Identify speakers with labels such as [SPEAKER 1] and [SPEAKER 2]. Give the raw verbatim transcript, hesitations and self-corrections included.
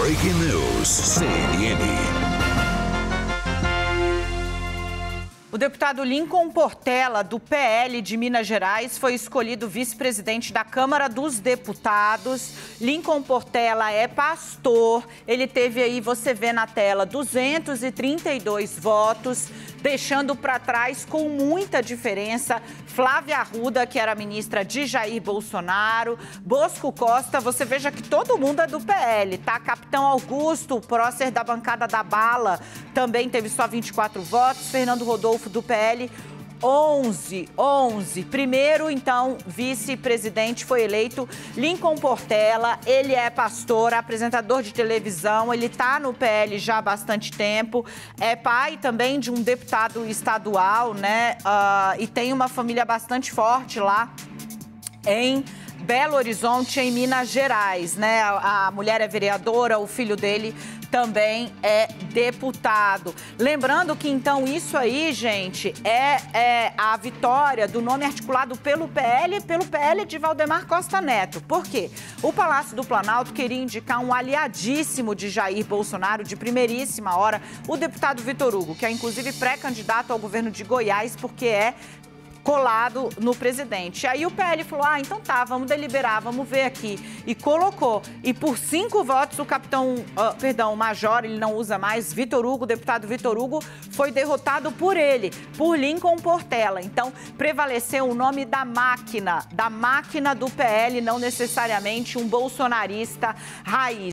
[SPEAKER 1] Breaking News, C N N.
[SPEAKER 2] O deputado Lincoln Portela, do P L de Minas Gerais, foi escolhido vice-presidente da Câmara dos Deputados. Lincoln Portela é pastor. Ele teve aí, você vê na tela, duzentos e trinta e dois votos, deixando para trás com muita diferença Flávia Arruda, que era ministra de Jair Bolsonaro, Bosco Costa. Você veja que todo mundo é do P L, tá? Capitão Augusto, o prócer da bancada da bala, também teve só vinte e quatro votos. Fernando Rodolfo, do P L, onze, onze. Primeiro, então, vice-presidente foi eleito Lincoln Portela. Ele é pastor, apresentador de televisão, ele está no P L já há bastante tempo, é pai também de um deputado estadual, né? Uh, e tem uma família bastante forte lá em Belo Horizonte, em Minas Gerais, né? A, a mulher é vereadora, o filho dele também é deputado. Lembrando que, então, isso aí, gente, é, é a vitória do nome articulado pelo P L, pelo P L de Valdemar Costa Neto. Por quê? O Palácio do Planalto queria indicar um aliadíssimo de Jair Bolsonaro, de primeiríssima hora, o deputado Vitor Hugo, que é, inclusive, pré-candidato ao governo de Goiás, porque é colado no presidente. Aí o P L falou, ah, então tá, vamos deliberar, vamos ver aqui. E colocou. E por cinco votos, o capitão, uh, perdão, o major, ele não usa mais, Vitor Hugo, o deputado Vitor Hugo, foi derrotado por ele, por Lincoln Portela. Então, prevaleceu o nome da máquina, da máquina do P L, não necessariamente um bolsonarista raiz.